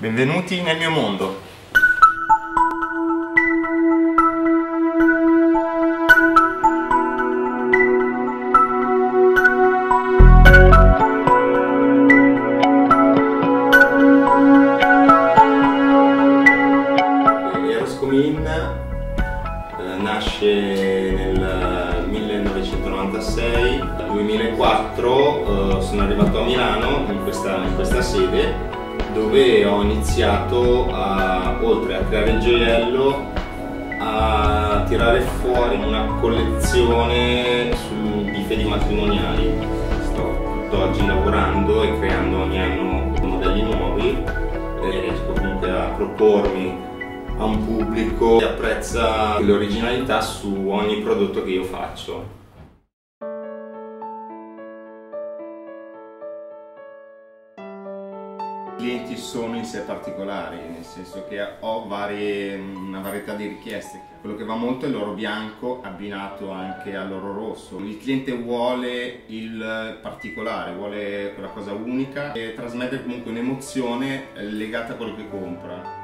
Benvenuti nel mio mondo. Eroscomin nasce nel 1996, nel 2004 sono arrivato a Milano in questa sede, dove ho iniziato oltre a creare il gioiello, a tirare fuori una collezione di fedi matrimoniali. Sto tutt'oggi lavorando e creando ogni anno modelli nuovi e riesco comunque a propormi a un pubblico che apprezza l'originalità su ogni prodotto che io faccio. I clienti sono in sé particolari, nel senso che ho una varietà di richieste. Quello che va molto è l'oro bianco abbinato anche all'oro rosso. Il cliente vuole il particolare, vuole quella cosa unica e trasmette comunque un'emozione legata a quello che compra.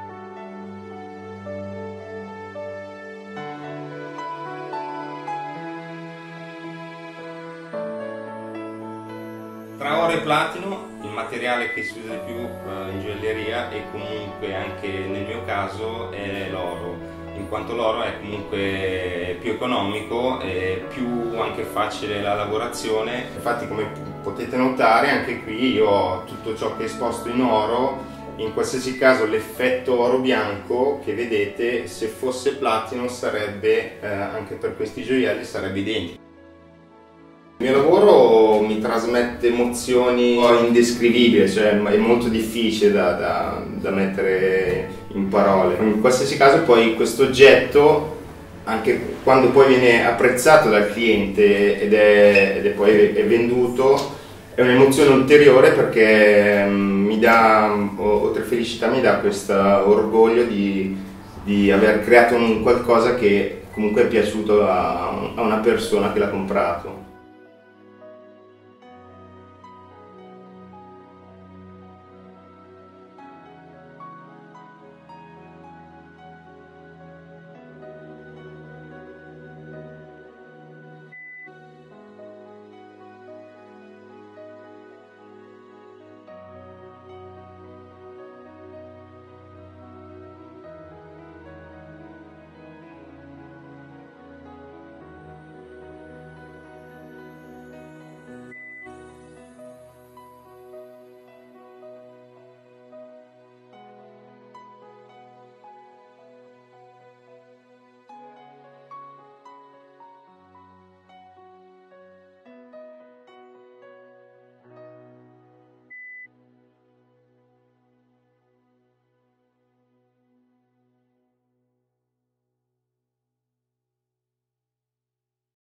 Tra oro e platino, il materiale che si usa di più in gioielleria e comunque anche nel mio caso è l'oro, in quanto l'oro è comunque più economico e più anche facile la lavorazione. Infatti, come potete notare, anche qui io ho tutto ciò che è esposto in oro. In qualsiasi caso l'effetto oro bianco che vedete, se fosse platino sarebbe, anche per questi gioielli, sarebbe identico. Il mio lavoro mi trasmette emozioni indescrivibili, cioè è molto difficile da mettere in parole. In qualsiasi caso poi questo oggetto, anche quando poi viene apprezzato dal cliente ed è poi venduto, è un'emozione ulteriore, perché mi dà, oltre felicità, mi dà questo orgoglio di aver creato qualcosa che comunque è piaciuto a una persona che l'ha comprato.